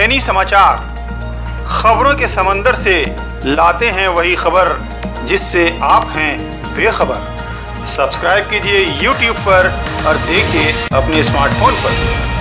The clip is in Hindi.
एनी समाचार, खबरों के समंदर से लाते हैं वही खबर जिससे आप हैं बेखबर। सब्सक्राइब कीजिए YouTube पर और देखिए अपने स्मार्टफोन पर।